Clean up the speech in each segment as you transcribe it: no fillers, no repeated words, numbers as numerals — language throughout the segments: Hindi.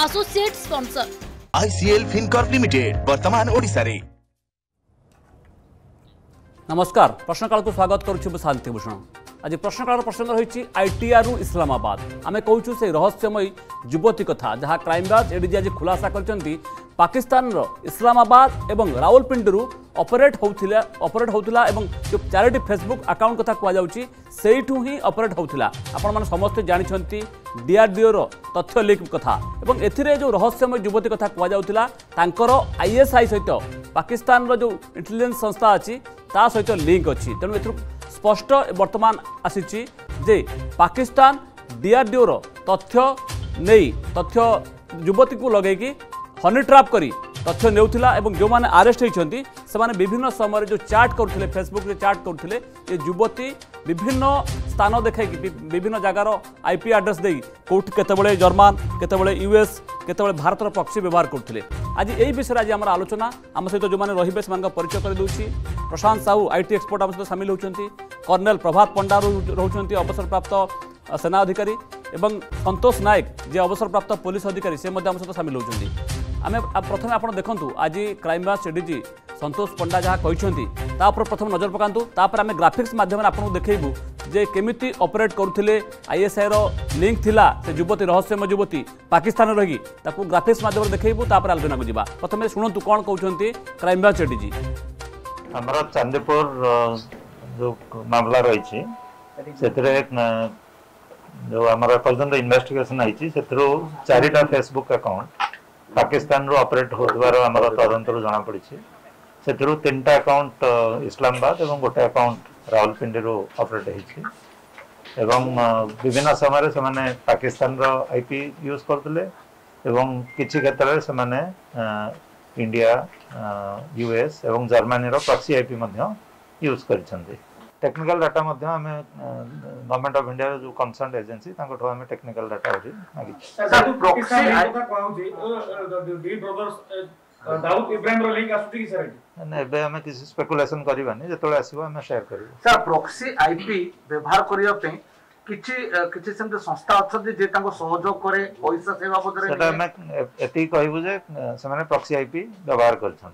Associate sponsor ICL Fincorp limited वर्तमान ओडिशा रे। नमस्कार, प्रश्नकाल को स्वागत करुछु शांति भूषण। आज प्रश्नकाल प्रसंग रही आईटीआर इस्लामाबाद। आम कहूँ से रहस्यमयी युवती कथा जहाँ क्राइमब्रांच एडीजी आज खुलासा कर पाकिस्तान इस्लामाबाद एवं रावलपिंडी ऑपरेट होता जो 4टी फेसबुक अकाउंट कथा कहु ही ऑपरेट होता। आपण मैंने समस्ते जानते डीआरडीओ तथ्य लीक कथा और एथिरे जो रहस्यमय युवती कथा कहला आईएसआई सहित पाकिस्तान जो इंटेलिजेंस संस्था अच्छी ता सहित लिंक अच्छी। तेणु ए स्पष्ट वर्तमान आसी जे पाकिस्तान डीआरडीओ तथ्य नहीं तथ्य युवती को लगेगी हनी ट्रैप करी तथ्य नेउथिला एवं जो माने अरेस्ट होइछंती से माने विभिन्न समय जो चैट करथिले फेसबुक रे चैट करथिले ये युवती विभिन्न स्थान देखाई विभिन्न जगार आईपी एड्रेस देई कोठ केतेबेले जर्मन केतेबेले यूएस केतेबेले भारतर प्रॉक्सी व्यवहार करथिले। आज एही विषय आज हमर आलोचना आम सहित जो माने रहिबे से परिचय कर दउछि। प्रशांत साहू आईटी एक्सपर्ट आम सहित शामिल होउछंती, कर्नल प्रभात पंडा रहउछंती अवसर प्राप्त सेना अधिकारी एवं संतोष नायक जे अवसर प्राप्त पुलिस अधिकारी से आम सहित शामिल होउछंती। आमे प्रथमे आपण देखंतु आज क्राइमब्रांच एडीजी संतोष पंडा जहाँ कहते प्रथम नजर पकातु तापर आमे ग्राफिक्स माध्यम आपको देखू जे केमिति ऑपरेट करुथिले आईएसआई रो लिंक थिला से युवती रहस्यमय युवती पाकिस्तान रही ताकू ग्राफिक्स माध्यम देखू तापर आलोचना को जीवा। प्रथमे शुणु कौन कहते क्राइमब्रांच एडीजी। हमारा चांदीपुर जो मामला रही जो हमारा पर्यटन इन्वेस्टिगेशन आई 4टा फेसबुक अकाउंट पाकिस्तान रो ऑपरेट होतबार हमर तदंतर जना पड़ी से 3टा अकाउंट इस्लामाबाद और गोटे अकाउंट रावलपिंडी रो ऑपरेट होइछि एवं विभिन्न समय से माने पाकिस्तान रो आईपी यूज करथिले एवं किछि क्षेत्र से माने इंडिया यूएस एवं जर्मनी रो प्रॉक्सी आईपी मध्य यूज करछन्ते। टेक्निकल डाटा मध्य हमें गवर्नमेंट ऑफ इंडिया जो कंसर्न एजेंसी तांको हमें टेक्निकल डाटा होची मागी सर प्रॉक्सी आईपी कहउची डी ब्रदर्स दाऊद इब्राहिम रो लिंक आसुची कि सर ने बे हमें किसी स्पेकुलेशन करबानी जेतोले आसीबो हमें शेयर करबो। सर प्रॉक्सी आईपी व्यवहार करिया पे किछि संस्था अछि जे तांको सहयोग करे पैसा सेवा बदरे सेटा हमें एति कहबो जे से माने प्रॉक्सी आईपी व्यवहार करछन।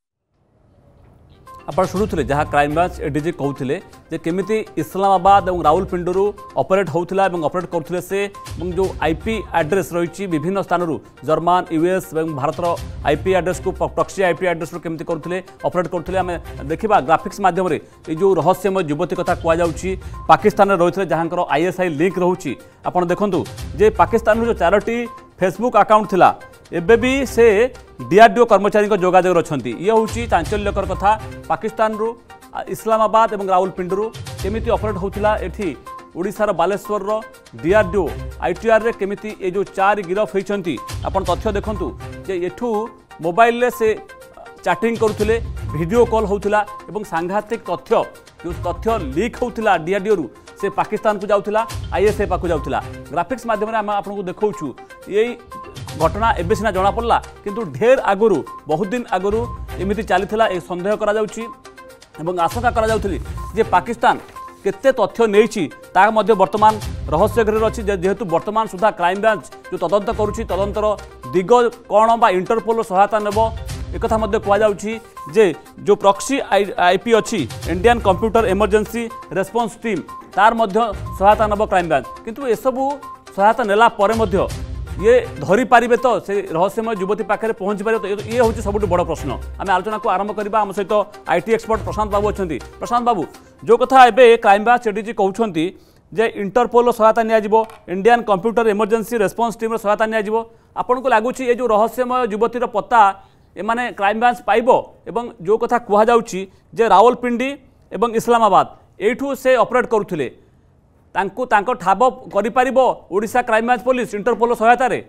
आप शुणुले जहाँ क्राइमब्रांच एडीजी कहते केमिति इस्लामाबाद और रावलपिंडी ऑपरेट होता और ऑपरेट करते से जो आईपी एड्रेस रही विभिन्न स्थान जर्मन यूएस और भारतर आईपी एड्रेस को प्रॉक्सी आईपी एड्रेस केमिति करते ऑपरेट करते आम देखा ग्राफिक्स माध्यम जो रहस्यमय युवती कथा कहु पाकिस्तान रही जहाँ आईएसआई लिंक रोचे आप देखु जे पाकिस्तान जो 4टी फेसबुक अकाउंट थिला एबे भी से डीआरडीओ कर्मचारी जोगाजोग अच्छा ये हूँ चांचल्यकर कथा पाकिस्तान रु इस्लामाबाद और रावलपिंडी केमिति ऑपरेट होता एठी ओडिशार बालेश्वर डीआरडीओ आईटीआर रे केमिति ये जो 4 गिरफ होती आपन तथ्य देखंतु जे एठू मोबाइल रे से चैटिंग करुथिले वीडियो कॉल होता और सांघातिक तथ्य जो तथ्य लीक होता डीआरडीओ रु से पाकिस्तान को जाऊला आईएसआई पाक जाऊला। ग्राफिक्स माध्यम आम आपको देखु यही घटना एबे सिना जना पड़ला किंतु ढेर आगुरु बहुत दिन आगुरु एमिति चलीथिला ए संदेह करा जाउची एवं आशंका करा जाउथली जे पाकिस्तान केते तथ्य नेइची ता मध्ये वर्तमान रहस्य गृह अछि जेहेतु वर्तमान सुधा क्राइम ब्रांच जो तदंत करूची तदंतर दिग कोन बा इंटरपोल सहायता नेबो एक मध्य कहुच्छी जे जो प्रॉक्सी आईपी अच्छी Indian computer emergency response team तार मध्य सहायता नब क्राइम ब्रांच किंतु एसबू सहायता नेला परे मध्य ये धरी पारिबे तो से रहस्यमय युवती पाखे पहुँची पारे तो ये हूँ सब बड़ प्रश्न। आम आलोचना को आरंभ करवा आम सहित आईटी एक्सपर्ट प्रशांत बाबू अच्छा। प्रशांत बाबू जो कथा एबे क्राइम ब्रांच एडीजी कहते जे इंटरपोल सहायता नियाजिबो Indian computer emergency response team सहायता नियाजिबो आपन को लागुच ये जो रहस्यमय युवतीर पता एमाने क्राइम ब्रांच पाइबो एवं जो कथा कहुच्छी जे रावलपिंडी एवं इस्लामाबाद एठू से ऑपरेट करुथिले तांको ठाब करि पारिबो Odisha crime branch police Interpol सहायता रे।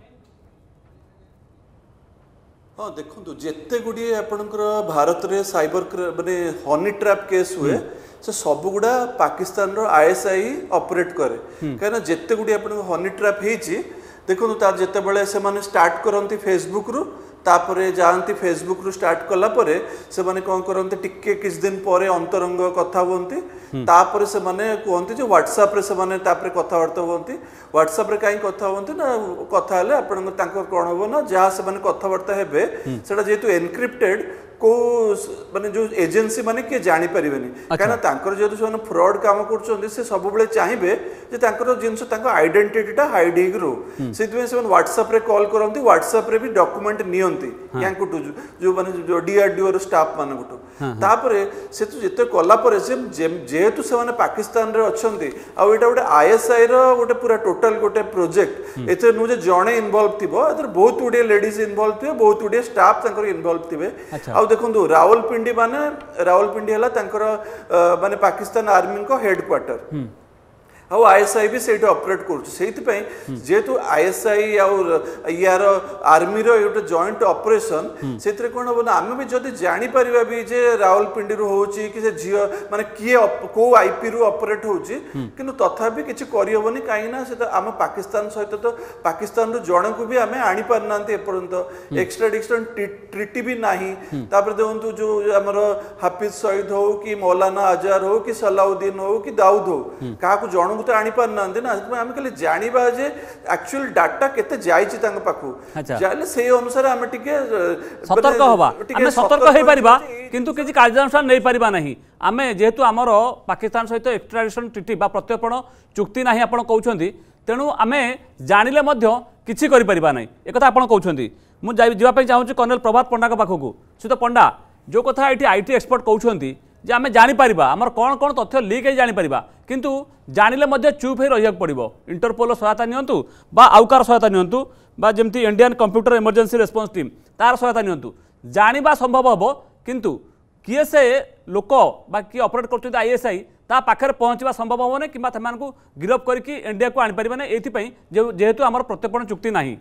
हाँ देखो जिते गुड़ी आपणकर भारत रे साइबर माने हनी ट्रैप केस हुए से सब गुड़ा पाकिस्तान रो आईएसआई ऑपरेट करे कहीं जिते गुड़ी आप हनी ट्रैप होती देखो तार जिते बड़े से माने स्टार्ट करती फेसबुक रु तापरे जाती फेसबुक रु स्टार्ट कला परे से माने कौन करते टिके किस दिन पर अंतरंग कथा हुंती तापरे से माने कहते जो व्हाट्सएप रे से माने तापरे कथावार्ता हुंती व्हाट्सएप रे काई कथा हुंती ना कथा हेले आपन तांकर कोन हो ना जहाँ से माने कथावार्ता हेबे सेटा जेतु एनक्रिप्टेड को माने जो एजेंसी माने के जानि परिबेनी काना तांकर जेतु से फ्रॉड काम करछोंदी से सब बेले चाहिबे जे तांकर जिंस तांकर आइडेंटिटीटा हाइड हेग रो सेतु से व्हाट्सएप रे कॉल करंती व्हाट्सएप रे भी डॉक्यूमेंट नियंती यांको जो माने जो डीआरडीओ रो स्टाफ माने गुटो तापरे से तो जेते कला परे से जेतु से माने पाकिस्तान रे अछंती आ एटा गोटे आईएसआई रो गोटे पूरा टोटल गोटे प्रोजेक्ट एते नु जे जणे इन्वॉल्व थिबो एतर बहुत गुडे लेडीज इन्वॉल्व थिबे बहुत गुडे स्टाफ तांकर इन्वॉल्व थिबे आ देखो रावलपिंडी है माने पाकिस्तान आर्मी को हेड क्वार्टर आउ आईएसआई भी से ऑपरेट कर जेहेतु आईएसआई यार आर्मी रो जॉइंट ऑपरेशन से कौन हम ना आम भी जब जापर भी जे रावलपिंडी हो कि झील माने किए को आईपी रु ऑपरेट होची किंतु तथापि किसी करहबनी कहीं आम पाकिस्तान सहित तो पाकिस्तान रु जन को भी आम आनी पारना एपर्यंत एक्सट्राडिक्शन ट्रिटी भी नहीं देखो जो आमर हाफिज सईद हो कि मौलाना आजार हो कि सलाउद्दीन हो कि दाऊद हो क्या जन तो आनी पारना ना आम खाली जाना जे एक्चुअल डाटा केते जाइछि तांग पाखु जाले से अनुसार आम टिके सतर्क होबा आमे सतर्क होई परिबा किंतु किछि कार्यानुष्ठान नै परिबा नाही आमे जेहेतु आमर पाकिस्तान सहित एक्सट्राडिशन ट्रिटी बा प्रत्यर्पण चुक्ति नाही आपण कहउछंती तेणु आमे जानिले मध्य किछि करि परिबा नाही एकथा आपण कहउछंती मु जीवा पई चाहूछि कर्नल प्रभात पंडा का पाखकु सुत पंडा जो कथा एठी आईटी एक्सपर्ट कहउछंती जे आमे जानि परिबा हमर कोन कोन तथ्य लीक है जानि परिबा किंतु जानिले मध्य चुप हे रहिया पड़िबो इंटरपोल सहायता नियंतु बा आउकार सहायता नियंतु बा जेमती Indian computer emergency response team तार सहायता नियंतु जानिबा संभव हबो किंतु किए से लोक बा किए ऑपरेट करछथि आईएसआई ता पाखर पहुंचवा संभव हो नै किबा तमान को गिरफ करके इंडिया को आनि परिबा नै एथि पई जेहेतु हमर प्रत्यर्पण चुक्ति नाही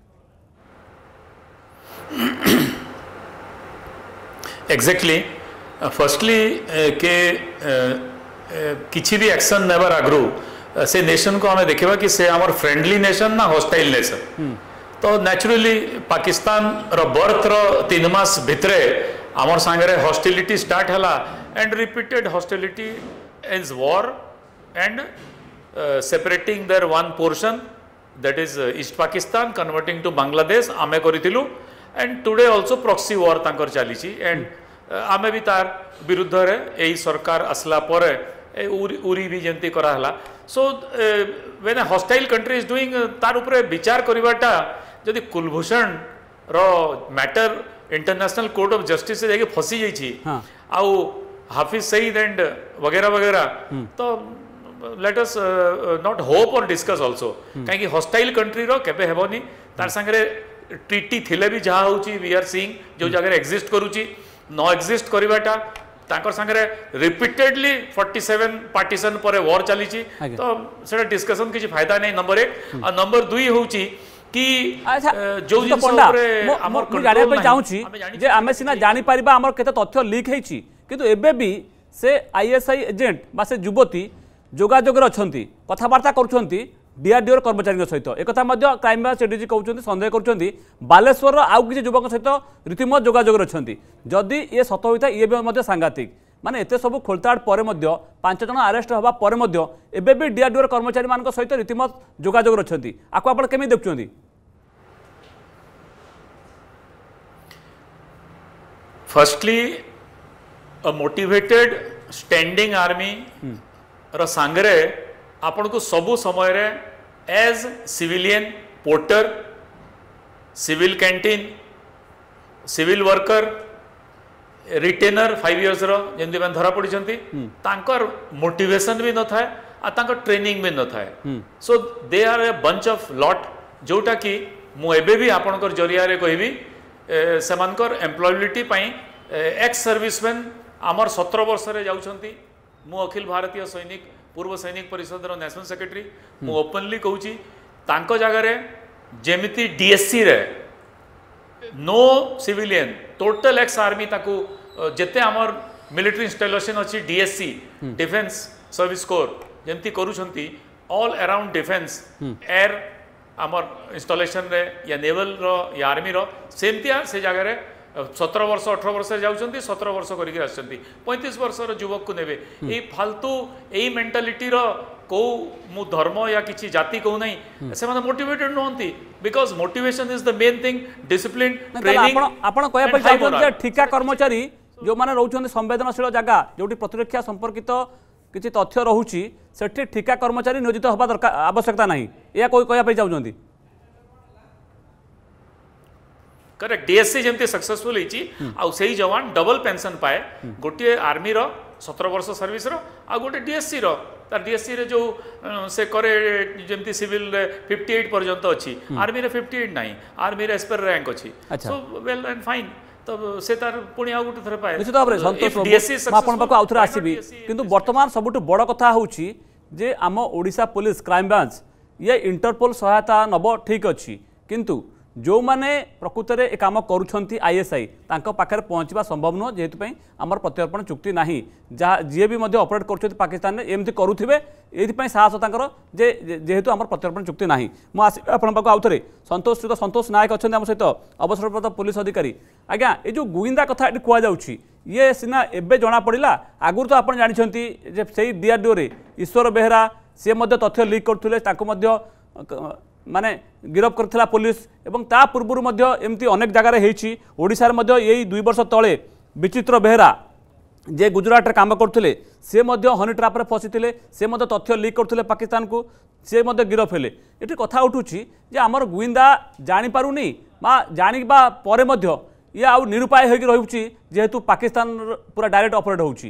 एग्जैक्टली फर्स्टली के किसी भी एक्शन नेवर आगु से नेशन को हमें देखा कि से आमर फ्रेंडली नेशन ना हॉस्टाइल नेशन तो नेचुरली पाकिस्तान रो बर्थ रो 3 मास भितरे आमर सांगरे हॉस्टिलिटी स्टार्ट हला and repeated hostility is war and separating their one portion that is east Pakistan converting to Bangladesh आमे करितिलु and today also proxy war तांकर चलीची एंड आमे भी तार विरुद्ध रे एही सरकार असला परे उरी भी जंती कराला so when a hostile country is doing तार ऊपर विचार करवाटा जदि कुलभूषण रो matter international court of justice से जाके फसी जाइछि आउ हाफिज सईद एंड वगैरह वगैरह तो लेट अस नॉट होप और डिस्कस आल्सो काहे कि हॉस्टाइल कंट्री रो केबे हेबोनी तार संगे ट्रीटी थिले भी जहाँ होची वी आर सीइंग जो जगह एक्जिस्ट करूची नो एक्जिस्ट करवाटा तांकर संगे रिपीटेडली 47 पार्टीशन पर वॉर चली तो सेटा डिस्कशन किसी फायदा नहीं नंबर 1 और नंबर 2 होची कि जो जिंस ऊपर हमर जानिया पे चाहूची जे आमे सिना जानि परिबा हमर केते तथ्य लीक हेची किंतु एबे भी से आईएसआई एजेंट बा से युवती जोगाजोगर अछंती कथावार्ता करूछंती डीआरडीओ कर्मचारी सहित एक क्राइम ब्रांच एडीजी कहते सन्देह कर बालेश्वर आउ किसी युवक सहित रीतिमत जोगाजोगर अच्छा जदि ये सत होता है ये सांघातिक माने एते सब खोलताड़ पर 5 जन अरेस्ट हवा पर एबे भी डीआरडीओ कर्मचारी मान सहित रीतिमत जोगाजोगर अच्छा आपको आप केमी देखुं firstly a motivated standing army रो सांगरे आपण को सबु समय रे as civilian porter civil canteen civil worker retainer 5 years रो जेंति मन धरा पड़ी छंती तांकर मोटिवेशन भी न थाए आ तांकर ट्रेनिंग भी न थाए so they are a bunch of lot जोटा कि मु एबे भी आपनकर जरिया रे कहबी सेमानकर एम्प्लॉयबिलिटी पई एक्स सर्विसमैन आमर 17 वर्ष रे जाउछंती मु अखिल भारतीय सैनिक पूर्व सैनिक परिषद नेशनल सेक्रेटरी मु ओपनली कहूची तांको जगह रे जेमिति डीएससी रे no civilian total ex army ताकू जेते आमर मिलिटरी इंस्टॉलेशन अच्छी डीएससी डिफेंस सर्विस कोर जेमती करूछंती ऑल अराउंड डिफेंस एयर आमर इंस्टॉलेशन रे या नेवल रो या आर्मी रो सेमतिया से जगह रे 17 वर्ष 18 वर्ष जाउछंती 17 वर्ष करके आछंती 35 वर्षर युवक को नेबे ए फालतू एई मेंटालिटी रो को मु धर्म या किछि जाति को नहीं से माने मोटिवेटेड नहंती because motivation is the main thing discipline training आपण कहया पर चाहछन जे ठिका कर्मचारी जो माने रहउछन संवेदनशील जगह जोटी प्रतिरक्षा संपर्कित किछि तथ्य रहउछि सेठी ठिका कर्मचारी नियोजित होबा दरकार आवश्यकता नाही या कोई कहया पर चाहछंती करेक्ट डीएससी जमती सक्सेसफुल होईची आ सेही जवान डबल पेंशन पाए गोटे आर्मी रो 17 वर्ष सर्विस रो आ गोटे डीएससी रो तार डीएससी रे जो से करे जमती सिविल रे 58 पर्यंत अछि आर्मी रे 58 नाही आर्मी रे एस्पर रैंक अछि सो वेल एंड फाइन तब से तार पुणी आ गोटे थरे पाए निश्चित भाबरे संतोष डीएससी आपण पाको आउथरे आसीबी किंतु वर्तमान सबुठ बड़ कथा होउची जे आम ओडिशा पुलिस क्राइम ब्रांच ये इंटरपोल सहायता नब ठीक अछि किंतु जो माने प्रकृत में ए काम करुछंती आईएसआई तांको पाखरे पहुँचवा संभव नुह जेहेतु आमर प्रत्यर्पण चुक्ति नाही जहाँ जी भी ऑपरेट कर पाकिस्तान में एमती करुवे ये साहस तांकर जे जेहेतु आमर प्रत्यर्पण चुक्ति नाही मु आपको आउ थे संतोष नायक अच्छा आम सहित अवसरप्राप्त पुलिस अधिकारी आज्ञा ये जो गुइंदा कथा ये कहुच्छी ये सिना एबे जना पड़ा आगुरी तो आप जानते से डीआरडीओ रे ईश्वर बेहरा सी तथ्य लिक करते माने गिरफ करथिला पुलिस एवं ता पूर्व एमती अनेक जगार ओडिशा रे यही 2 वर्ष तले विचित्र बेहरा जे गुजरात रे काम करथिले से हनी ट्राप रे फसीथिले से तथ्य लिक करथिले पाकिस्तान को से गिरफ हेले एठी कथा उठुची जे हमर गुइंदा जानि पारुनी बा जानिबा परे मध्य ये आउ निरुपाय होई रहुची जेहेतु पाकिस्तान पूरा डायरेक्ट ऑपरेट होउची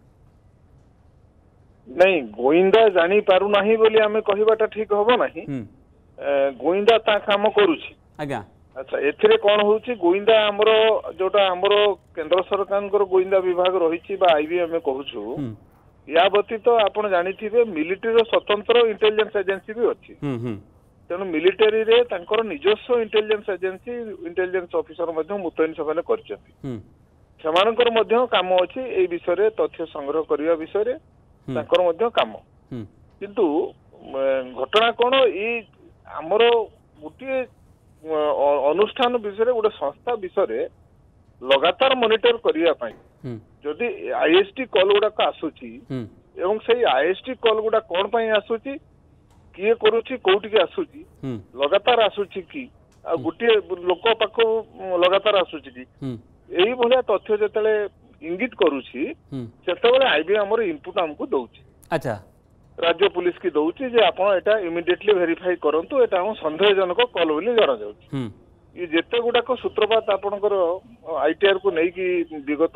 नहीं गोइंदा जानि पारु नाही बोली हमें कहिबाटा ठीक होबो नाही गोइंदा ता काम करूची आज्ञा अच्छा एथिरे कोन होउची गोइंदा हमरो जोटा हमरो केंद्र सरकार गोइंदा विभाग रहिची बा आईबीएम कहूछु या व्यतीत तो आपण जानिथिबे मिलिटरी रो स्वतंत्र इंटेलिजेंस एजेंसी भी अछि तेणु मिलिटरी रे तांकर निजस्व इंटेलिजेंस एजेंसी इंटेलिजेंस ऑफिसर मध्ये मुतयन सभाने करचंती सेमानकर मध्ये काम अछि ए विषय रे तथ्य संग्रह करिया विषय रे तांकर मध्ये काम किंतु घटना कोन ई आमर गोटे अनुष्ठान विषय गोटे संस्था विषय लगातार मॉनिटर करने जदि आईएसटी कॉल गुड़ाक आसूची एवं से आईएसटी कॉल गुड़ा कौन पाई आसूची किए करूची कोउठी आसूची लगातार आसूची कि गोटे लोक पाख लगातार आसूची कि एही भलिया तथ्य जतले इंगित करूची सेतबेले आईबीएम हमर इनपुट हमको दउची अच्छा राज्य पुलिस की दउची जे आपण एटा इमिडिएटली वेरीफाई करंतु एटा हम संदेहजनक कॉल बोली जरा जाउची ये जेते गुडाक सूत्रपात आपणकर आईटीआर को नहीं कि विगत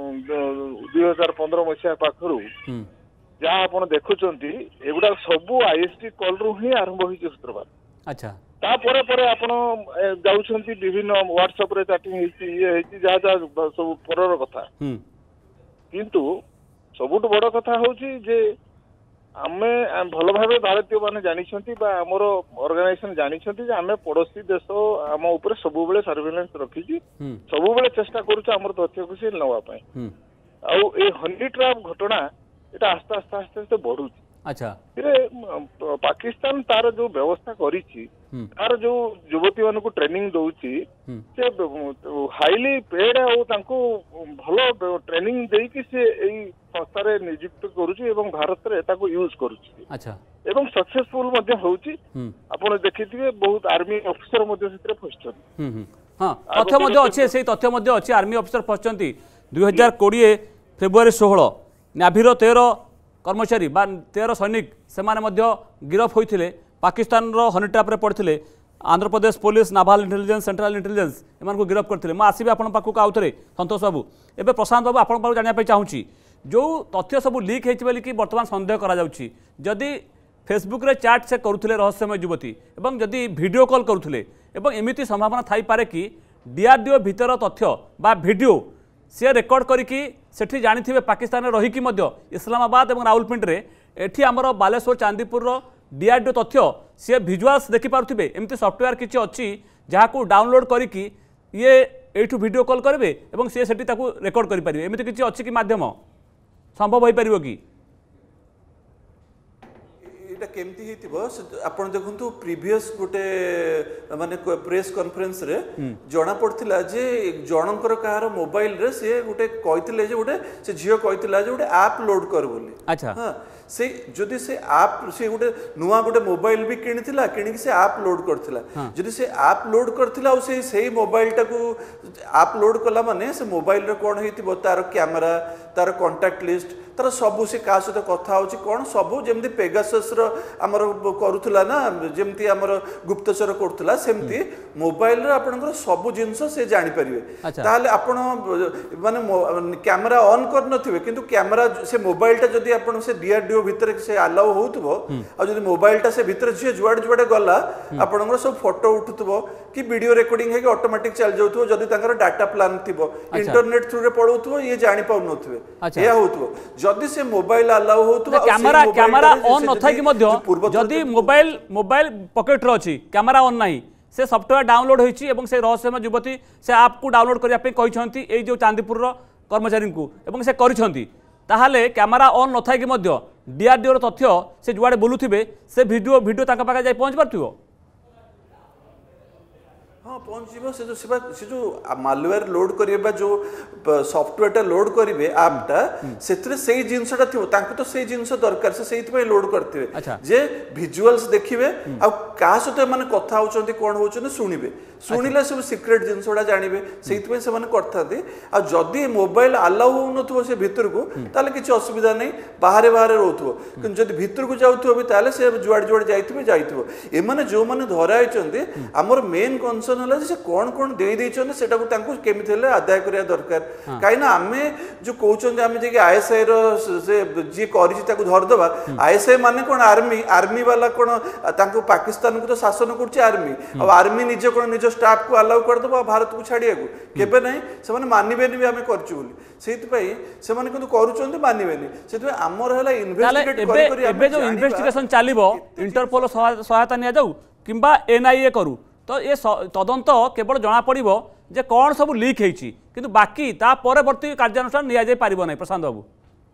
2015 मसीहा पाखरु जहाँ आपण देखुचंती एगुडा सब आईएसटी कॉल रु ही आरंभ होई सूत्रपात अच्छा ता परे परे आपण जाउछंती विभिन्न व्हाट्सएप रे चैटिंग हेची ये हेची जहाँ जहाँ सब परर कथा किंतु सबुठ बड़ कथा होची जे आमे भल भाव भारतीय माने जानिछंती बा हमर ऑर्गेनाइजेशन जानिछंती जे आमे पड़ोसी देश आम ऊपर सब बेले सर्वेलेंस रखिची सब बेले चेष्टा करूछ हमर तथ्य को से नवा पई आउ ए हनी ट्रैप घटना एटा आस्ते आस्ते आस्ते आस्ते बढ़ुची अच्छा रे पाकिस्तान तार जो व्यवस्था करिछि तार जो युवती मानक ट्रेनिंग दउछि से हाईली पेड और तांको भलो ट्रेनिंग देई कि से एई संस्था रे नियुक्त करूछि एवं भारत रे ताको यूज करूछि अच्छा एवं सक्सेसफुल मध्ये होउछि आपण देखिथिबे बहुत आर्मी ऑफिसर मध्ये सेतरे फसछन हां तथ्य मध्ये अछि सेही तथ्य मध्ये अछि आर्मी ऑफिसर फसछंती 2020 फेब्रुआरी 16 नाभिरो 13 कर्मचारी बा 13 सैनिक से गिरफ होते पाकिस्तान हनी ट्राप पड़ते Andhra Pradesh police naval intelligence central intelligence एम गिरफ करते आसबि आपण पाखक आउ थे संतोष बाबू एवं प्रशांत बाबू आपको जानापी चाहूँगी जो तथ्य सब लीक होती बर्तमान सन्देह करा फेसबुक रे चैट से करुले रहस्यमय युवती एवं जदि वीडियो कॉल करुले एमती संभावना थाई पारे कि डीआरडीओ भीतर तथ्य बा वीडियो सी रेकर्ड करी सेठी जानी पाकिस्तान रहीकि इस्लामाबाद और राउलपिंडी एठी आमर बालेश्वर चांदीपुर डीआरडीओ तथ्य सी भिजुआल्स देखिपे एमती सफ्टवेयर किसी अच्छी जहाँ को डाउनलोड करी ये एठू वीडियो कॉल करेंगे और सी सेठी ताकू रेकर्ड करेंगे एमती किसी अच्छी कि माध्यम संभव हो पार कि एटा केमती हेतिबो आपण देखंतु प्रीवियस गोटे माने प्रेस कॉन्फ्रेंस रे जणा पड़थिला जे जनकर कहार मोबाइल रे से गोटे कहितले जे गोटे से झियो कहितला जे गोटे ऐप लोड कर बोली। अच्छा हां से जदि से ऐप से गोटे नुआ गोटे मोबाइल भी किनिथिला किनिक से ऐप लोड करथिला जदि से ऐप लोड करथिला और से मोबाइल टाकू ऐप लोड कला माने से मोबाइल रे कोन हेतिबो तार कैमरा तार कांटेक्ट लिस्ट तार सबु से का सहित कथा होची कोन सबु जेमति पेगासस रो हमर करूथला ना जेमति हमर गुप्तचर करथला सेमति मोबाइल रे आपनकर सबु जिंस से जानि परिबे ताले आपण माने कैमरा ऑन कर नथिबे किंतु कैमरा से मोबाइल टा जदी आपण से डीआरडीओ भीतर से अलाउ होउतबो आ जदी मोबाइल टा से भीतर जे जुआडे गला आपनकर सब फोटो उठुतबो कि वीडियो रिकॉर्डिंग है कि ऑटोमेटिक चल जाउतबो जदी तांकर डाटा प्लान थिबो इंटरनेट थ्रू रे पळौतबो ये जानि पाउ नथिबे या होउतबो जदी से मोबाइल अलाउ होउतबो कैमरा ऑन न थाकि मध्य जदी मोबाइल पॉकेट रो अछि कैमरा ऑन नाही से सॉफ्टवेयर डाउनलोड होईछि एवं से रहस्यमय युवती से ऐप को डाउनलोड करिया पे कहिसंती एई जो चांदीपुर रो कर्मचारी को एवं से करिसंती ताहाले कैमरा ऑन न थाकि मध्य डीआरडीओ रो तथ्य से जुआडे बोलुथिबे से वीडियो ताका पाका जाय पहुंच परथिबो। हाँ पहुँचो से जो मालवेयर लोड करिबा जो सॉफ्टवेयर टा लोड करिवे ऐपटा सेतरे सेही जिंसटा थिबो तांको तो सेही जिंस दरकार से सेही पय लोड करथिबे जे विजुअल्स देखिबे आ का सते माने कथा होचंती कोन होचंती सुनिबे सुनिले सब सीक्रेट जिंसटा जानिबे सेही पय से माने करथांती आ जदी मोबाइल अलाउ हो नथबो से भीतर को ताले किछ असुविधा नै बाहरे रहथबो किंतु जदी भीतर को जाउथबो भी ताले से जुआड जाइथिबो ए माने जो माने धरा आइचंती हमर मेन कंसर्न से कौन कौन दे केमी आदाय करिया दरकार कहीं ना आम जो कहते आईएसआई जी धरदबा आईएसआई माने कौन आर्मी वाला कौन पाकिस्तान को तो शासन कर आर्मी आर्मी निजे कौन निज स्टाफ को अलाउ करदबा भारत को छाड़िया केबे नहीं से मानबेनि भी आम कर मानबेनि आमर है इन्वेस्टिगेशन चलिबो इंटरपोल सहायता निया जाऊ किंबा एनआईए करू तो ये तदंत केवल जना पड़ो जे कौन सब लीक होती किंतु बाकी ता परवर्ती कार्यानुष्ठान निया जाय पारिबो नै प्रशांत बाबू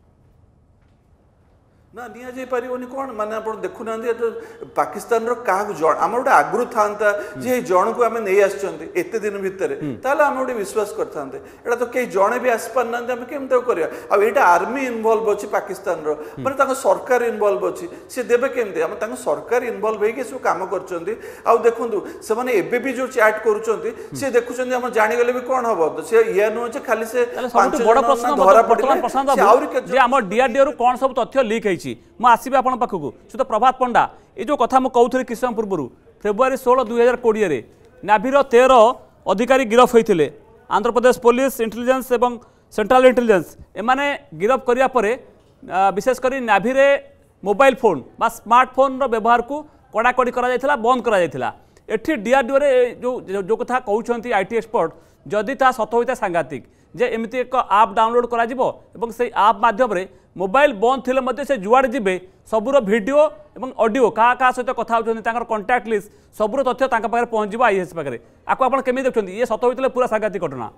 ना निया जाय पारिबोनी कोन माने आपण देखु ना पाकिस्तान रो का जण आम गोटे आगु था जे जण को आम नहीं आसचंती एते दिन भितर ताले आम गोटे विश्वास करथांते एटा तो कई जणे भी आस पार ना आम केमते करिया आ एटा आर्मी इन्वॉल्व अछि पाकिस्तान रो माने ताको सरकार इन्वॉल्व अछि से देबे केमते आम ताको सरकार इन्वॉल्व हे के सब काम करचंती आ देखंतु से माने एबे भी जो चैट करूचंती से देखुचंती हम जानि गेले भी कोन हबो से या नो जे खाली से पांच बड़ प्रश्न धरा पड़ले प्रशांत बाबू जे हम डीआरडीओ रो कोन सब तथ्य लीक है आसबि आपण पाखकू सुत प्रभात पंडा ये जो कथा मु कहूथि किछ समय पूर्व फेब्रुआरी 16 2020 रे नाभीर 13 अधिकारी गिरफ होइथिले आंध्र प्रदेश पुलिस इंटेलिजेंस एवं सेंट्रल इंटेलिजेंस एमाने गिरफ करिया परे विशेष करी नाभी रे मोबाइल फोन बा स्मार्टफोन रो व्यवहार को कड़ाकड़ी करा जायथिला बंद करा जायथिला एठी डीआरडीओ रे जो कथा कहउछंती आईटी एक्सपर्ट जदि ता सत होइता सांघातिक जे एमिति एक ऐप डाउनलोड करा जिवो एवं से ऐप माध्यम रे मोबाइल बंद थिले मध्य से जुआड़ जिबे सबुर वीडियो एवं ऑडियो का सहित कथा होचंती तांकर कांटेक्ट लिस्ट सबुर तथ्य तांका पाखरे पहुंच जिवो आईएएस पाखरे आको आपण केमि देखछंती ये सत होइतले पूरा सांघातिक घटना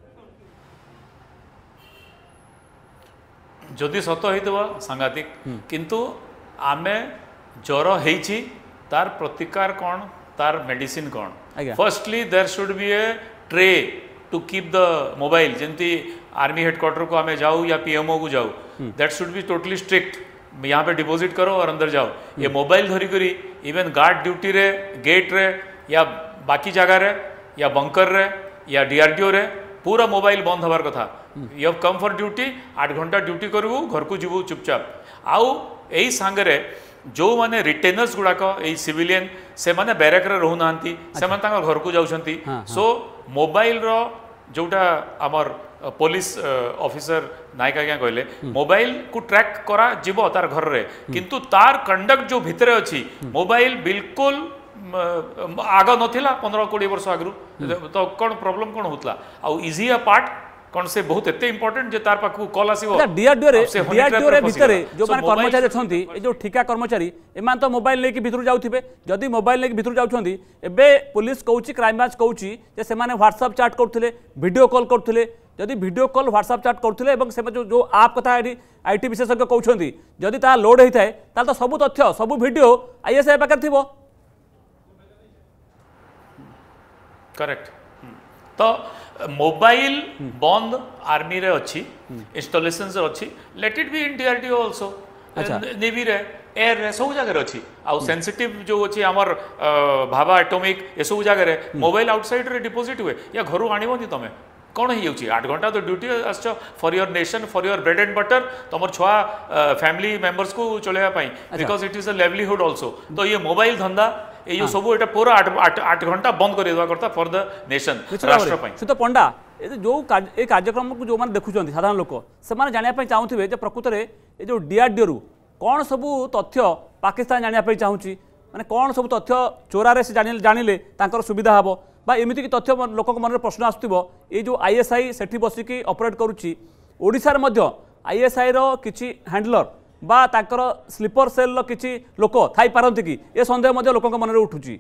जदि सत होइतबा सांघातिक किंतु आमे ज्वर हेछि तार प्रतिकार कोन तार मेडिसिन कोन firstly there should be a tray to keep the mobile जंती आर्मी हेडक्वार्टर को आमे जाऊ या पीएमओ को जाऊ that should be totally strict यहाँ पे डिपॉजिट करो और अंदर जाओ ये मोबाइल धरी करी इवन गार्ड ड्यूटी रे गेट रे या बाकी जगह रे या बंकर रे या डीआरडीओ रे पूरा मोबाइल बंद हबार कथा यू कम फॉर ड्यूटी 8 घंटा ड्यूटी करू घर को जीवू चुपचाप आउ यही सांगरे जो माने रिटेनर्स गुड़ाक यही सिविलियन से माने बैरक रे रहू नांती से माने तांगर घर को जाउछंती सो मोबाइल रो जोटा आमर पुलिस ऑफिसर नायक आज्ञा कहले मोबाइल को ट्रैक करा जीव तार घर रे किंतु तार कंडक्ट जो भितरे अच्छी मोबाइल बिल्कुल आग नथिला 15-20 वर्ष आगु तो कौन प्रॉब्लम कौन होतला आ इजी पार्ट कौन से बहुत एते इंपोर्टेंट जे तार पाखु कॉल आसीबो डीआरडीओ रे भितर जो माने कर्मचारी अछंती ए जो ठिका कर्मचारी एमान तो मोबाइल लेके भितर जाउथिबे जदी मोबाइल लेके भितर जाउछंती एबे पुलिस कहूची क्राइम ब्रांच कहूची जे से माने व्हाट्सएप चैट करथुले वीडियो कॉल करथुले जदि वीडियो कॉल व्हाट्सएप चैट करथुले एवं से जो आप कथा आईटी विशेषज्ञ कहउछंती जदि ता लोड हेइ थाए ताल तो सब तथ्य सब वीडियो आईएसआई पाकर थिबो करेक्ट तो मोबाइल बंद आर्मी रे अच्छी इंस्टॉलेशंस अच्छी let it be in DRDO also navy रे एयर रे सब जगह अच्छी आउ सेंसिटिव जो अच्छी हमर भाभा एटॉमिक ए सब जगह रे मोबाइल आउटसाइड रे डिपॉजिट हुए या घरु आनिबोनी तमे कौन हो 8 घंटा तो duty as for your nation for your bread and butter तुम छुआ फैमिली मेंबर्स को चलेगा because it is a livelihood also तो ये मोबाइल धंदा ये सब एटा पूरा 8 घंटा बंद कर देवा करता फॉर द नेशन राष्ट्र पई सुत पंडा जो ए कार्यक्रम को जो माने देखुचंती साधारण लोक से माने जानिया पई चाहुथिबे जे प्रकृत रे ए जो डीआरडीओ रु कोन सब तथ्य पाकिस्तान जानिया पई चाहुची माने कोन सब तथ्य चोरा रे से जानिले तांकर सुविधा हबो बा एमिति की तथ्य लोक मन प्रश्न आसुथिबो ए जो आईएसआई सेठी बसिकी ऑपरेट करूची ओडिसा रे मध्य आईएसआई रो किछि हैंडलर बा ताकर स्लीपर सेल रो किछि लोक थाई पारंती कि ए संदेह मध्य लोक मन रे उठुची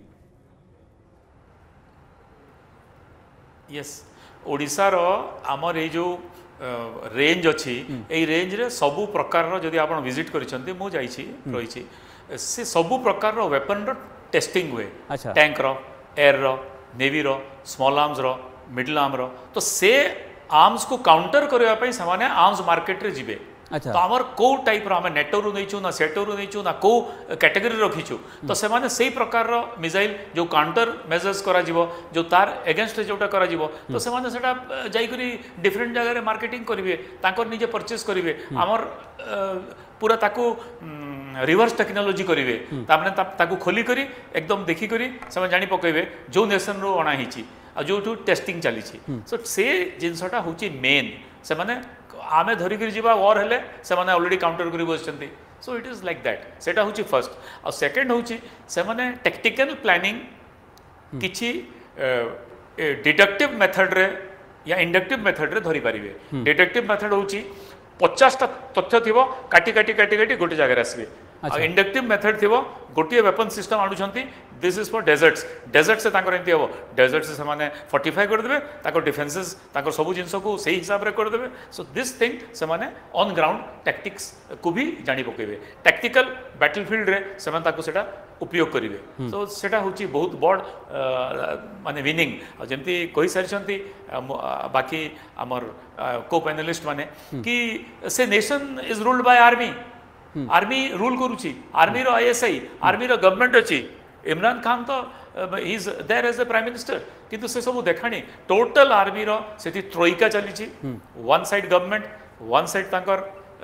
यस ओडिसा रो हमर ए जो रेंज अच्छी ए रेंज रे सबु प्रकार रो जदि आपण विजिट करिसंती मु जाईछि रहिछि से सबु प्रकार रो वेपन रो टेस्टिंग हुए टैंक रो एयर रो नेवी रो स्मॉल आर्म्स रो मिडिल आर्म रो तो से आर्म्स को काउंटर करबा पई सामान्य आर्म्स मार्केट रे जिबे तो आमर को टाइप रो हमें नेटोरु नैचु ना सेटोरु नैचु ना को कैटेगरी रखिछु तो से माने सेही प्रकार रो मिसाइल जो काउंटर मेजर्स करा जिवो जो तार अगेंस्ट जोटा करा जिवो तो से माने सेटा जाई करी डिफरेंट जगह रे मार्केटिंग करिवे तांकर निजे परचेस करिवे आमर पूरा ताकू रिवर्स टेक्नोलॉजी करिवे तामने ताकू खोली करी एकदम देखि करी से जानि पकइबे जो नेशन रो अणा हिची आ जो टेस्टिंग चली सो से जिनसटा होची मेन से माने आमे धरी करी जीवा वॉर हेले से माने ऑलरेडी काउंटर करी बसचंती so it is like that सेटा होची फर्स्ट और सेकंड होची से माने टेक्निकल प्लानिंग किछि डिडक्टिव मेथड रे या इंडक्टिव मेथड रे धरी पारिबे डिडक्टिव मेथड होची 50 टा तथ्य थिबो काटी काटी काटी काटी गोटे जगह आसबे इंडक्टिव मेथड थिबो गोटे वेपन सिस्टम आनुछंती दिस इज फॉर डेजर्ट से तांकर एंती हबो डेजर्ट से माने फोर्टिफाई कर देबे ताको डिफेंसेस ताको सब जिंस को सही हिसाब रे कर देबे सो दिस थिंग से माने ऑन ग्राउंड टैक्टिक्स को भी जानि पकेबे टैक्टिकल बैटलफील्ड रे से माने ताको सेटा उपयोग करिवे सो सेटा होची बहुत बड़ माने विनिंग जेमती कहि सारिसंती बाकी हमर को पैनलिस्ट माने कि से nation is ruled by army rule करूची आर्मी रो आईएसआई आर्मी रो गवर्नमेंट अछि इमरान खान तो he is there as the prime minister किंतु से सब देखाणी टोटल आर्मी रो सेठी ट्रोइका चलीची one side government one side तांकर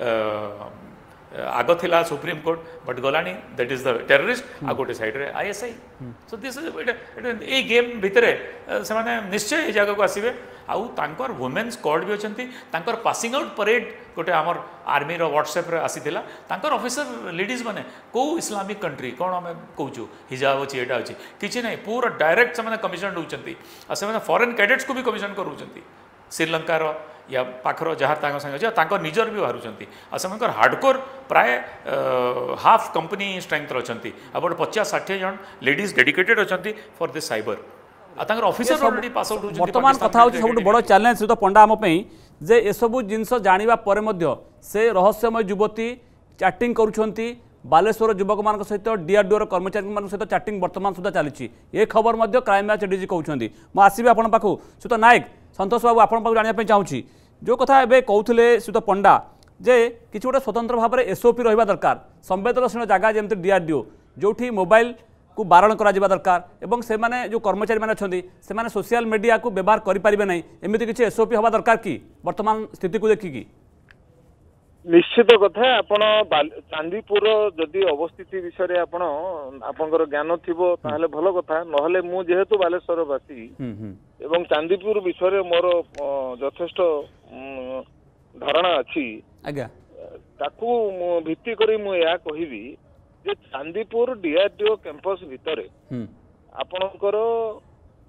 आगो थिला supreme court but Gilani that is the terrorist आ गोटे साइड रे ISI so this is a game भितरे से माने निश्चय ए जगह को आसीबे आउ तांकर वुमेन्स कोड भी अछंती तांकर पासिंग आउट परेड गोटे हमर आर्मी रो व्हाट्सएप रे आसीथिला तांकर ऑफिसर लेडीज माने को इस्लामिक कंट्री कोन हम कहूछु हिजाब अछि एटा अछि किछि नै पूरा डायरेक्ट से माने कमिशन होउचंती आ से माने फॉरेन कैडेट्स को भी कमिशन करूचंती श्रीलंका रो या पाखर जहाँ तांको संगे अछि तांको निजर भी बाहरुचंती आ सेमानकर हार्डकोर प्राय हाफ कंपनी स्ट्रेंथ रचंती about 50-60 जन लेडीज डेडिकेटेड अछंती फॉर दिस साइबर आ तांकर ऑफिसर ऑलरेडी पास आउट होउचंती वर्तमान कथा होछि सबटु बड़ चैलेंज तो पंडा हम पई जे ए सब जिंस जानिबा परे मध्य से रहस्यमय युवती चैटिंग करूछंती बालेश्वर युवक मान सहित डीआरडीओ कर्मचारी मान सहित चैटिंग वर्तमान सुधा चली ये खबर मध्य क्राइम ब्रांच डीजी कहते मुझे आसबि आपण पाखु सुत नायक संतोष बाबू आपण पाखु जानिया चाहूँगी जो कथा एबे कहते सुत पंडा जे किसी गोटे स्वतंत्र भाव में एसओपी रहा दरकार संवेदनशील जगह जमी डीआरडीओ जो मोबाइल को बारण करा दरकार एवं से माने जो कर्मचारी मैंने अच्छा से माने सोशल मीडिया को व्यवहार करें ना एमती किसी एसओपी हवा दरकार कि वर्तमान स्थिति को देखिकी निश्चित कथा आपण चांदीपुर जदि अवस्थिति विषय आपण आपनकर ज्ञान थिबो ताहले भलो कथा नहले मु जेहेतु बालेश्वरवासी एवं चांदीपुर विषय मोर यथेष्ट धारणा अछि आज्ञा ताकू भित्ति करी मु या कहिबी जे चांदीपुर डीआरडीओ कैंपस भितरे आपनकर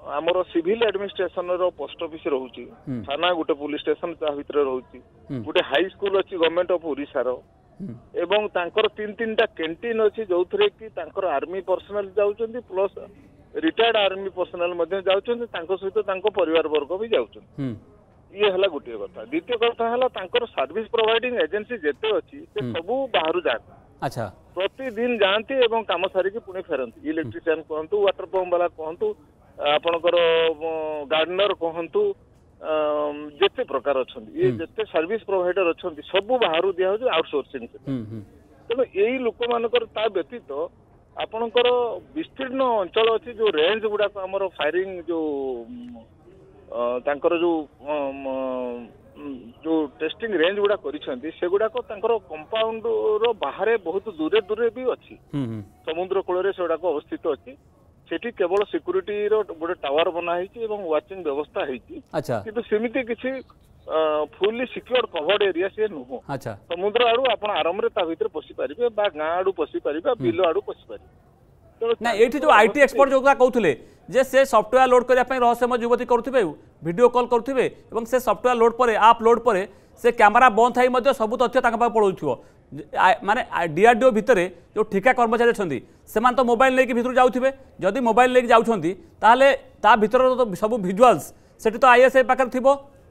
आमर सिविल एडमिनिस्ट्रेशन रो पोस्ट ऑफिस रहउची थाना गोटे पुलिस स्टेशन ता भितर रहउची गोटे हाई स्कूल अछि गवर्नमेंट ऑफ ओडिसा रो एवं तांकर तीन टा कैंटीन अछि जोथरे कि तांकर आर्मी पर्सनल जाउचंदी प्लस रिटायर्ड आर्मी पर्सनल मध्ये जाउचंदी तांको सहित तांको परिवार वर्ग भी जाउचंदी ये हला गोटे कथा द्वितीय कथा हला तांकर सर्विस प्रोवाइडिंग एजेंसी जेते अछि से सबु बाहरु जात अच्छा प्रतिदिन जाती एवं काम सारिकी पुणी फेरती इलेक्ट्रिशियन कहतु वाटर पंप वाला कहतु आपणकर गार्डनर कहतु जेते प्रकार अच्छा ये जेते सर्विस प्रोवाइडर अच्छा सब बाहर दिया आउटसोर्सिंग तेणु यही लोक मानकर ता व्यतीत आपणकर विस्तीर्ण अंचल अच्छी जो रेंज गुड़ाक आमर फायरिंग जो तांकर जो टेस्टिंग रेंज गुड़ा सेगुड़ाक कंपाउंड रो बाहर बहुत दूरे दूरे भी अच्छी समुद्र कूल से अवस्थित अच्छी सेठी केवल सिक्यूरिटी रो गोटे टावर बना वाचिंग व्यवस्था किंतु सेमिति किछि फुल्ली सिक्योर्ड कवर्ड एरिया से नुह समुद्र आड़ू आप आराम रे ता भीतर पसी पारिबे बा गाँ आड़ू पसी पारिबे बिल आड़ू पसी पारिबे ना एठी जो आईटी एक्सपर्ट जो कहउथिले जे से सॉफ्टवेयर लोड करिया पई रहस्यमय युवती करुथिबे वीडियो कॉल करुथिबे एवं से सॉफ्टवेयर लोड परे आप लोड परे से कैमरा बंद थाई मध्ये सब तथ्य ताका पा पळौथिबो माने डीआरडीओ भितरे जो ठिका कर्मचारी छथि सेमान तो मोबाइल लेके भितर जाउथिबे जदी मोबाइल लेके जाउछथि ताले ता भितर तो सब विजुअल्स सेठी तो आईएसआई पाकर थिबो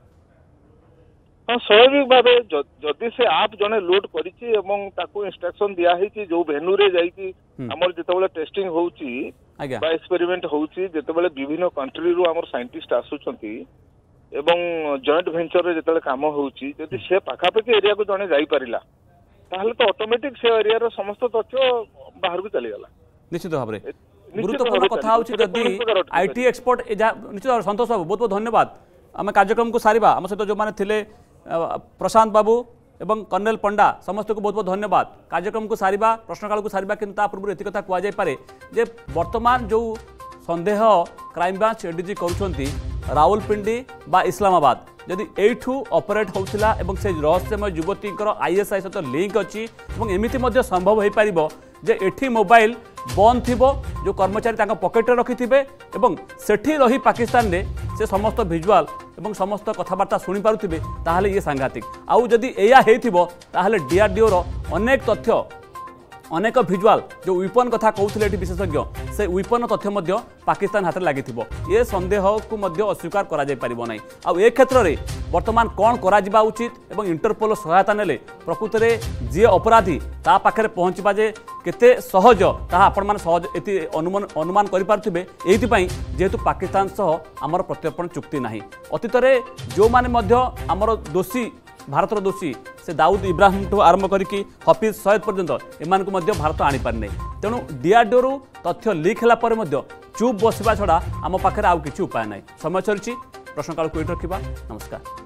हाँ स्वाभाविक भाव जदि से आप जने लोड करिछि एवं ताको इंस्ट्रक्शन दिया है जो भेन्यू रे जाई हमर जेतेबेले टेस्टिंग होउछि बा एक्सपेरिमेंट होउछि जेतेबेले विभिन्न कंट्री रो हमर साइंटिस्ट आसुछंती एवं जॉइंट वेंचर रे जेतेबेले काम होउछि जदि से पाखापाखि एरिया को जने जाई परिला ताहले तो ऑटोमेटिक से एरिया रो समस्त तथ्य बाहर को चली गला निश्चित भाव रे गुरुत्वपूर्ण कथा होउछि जदि आईटी एक्सपर्ट निश्चित संतोष बाबू बहुत बहुत धन्यवाद आम कार्यक्रम को सारिबा आम सहित जो माने थिले प्रशांत बाबू एवं कर्नेल पंडा समस्त को बहुत बहुत धन्यवाद कार्यक्रम को सारिबा प्रश्नकाल को सारिबा किंतु ता पूर्व एति कथा कुआ जाय पारे जे वर्तमान जो संदेह क्राइम ब्रांच एडीजी करूछंती रावलपिंडी बा इस्लामाबाद जदि एठू ऑपरेट होउथिला एवं से रहस्यमय युवतीकर आईएसआई सहित लिंक अछि एवं एमिति मध्ये संभव होई पारिबो जे एठी मोबाइल बंद थिबो जो कर्मचारी तांका पॉकेट रे रखिथिबे एवं सेठी रही पाकिस्तान रे से समस्त विजुअल एवं समस्त कथबार्ता शुणी पारुथिबे ताहले ये सांघातिक आउ जदि एया हेथिबो ताहले डीआरडीओ रो अनेक तथ्य अनेक विजुअल जो विपन कथा कहते विशेषज्ञ से विपन तथ्य मध्य पाकिस्तान हाथ लगी ये संदेह को मध्य अस्वीकार करा जाय परिबो नै आ ए क्षेत्र में वर्तमान कौन करा जिबा उचित एवं इंटरपोल सहायता नेले प्रकृत में जी अपराधी ता पाखे पहुँचवा जे केते सहज ता आपण माने सहज एति अनुमान करि पारथिबे एथि पई जेहेतु पाकिस्तान सह आमर प्रत्यर्पण चुक्ति नाही अतीत रे जो माने मध्य आमर दोषी भारतर दोषी से दाऊद इब्राहिम ठू आरंभ करिकी हफिज सैयद पर्यंत एमान को मध्य भारत आनी पारने तेणु डीआरडीओ रु तथ्य लीक होला पर मध्य चुप बसिबा छड़ा आम पाखे आउ किछि उपाय नाही समय चलछि प्रश्नकाल को रखिबा नमस्कार।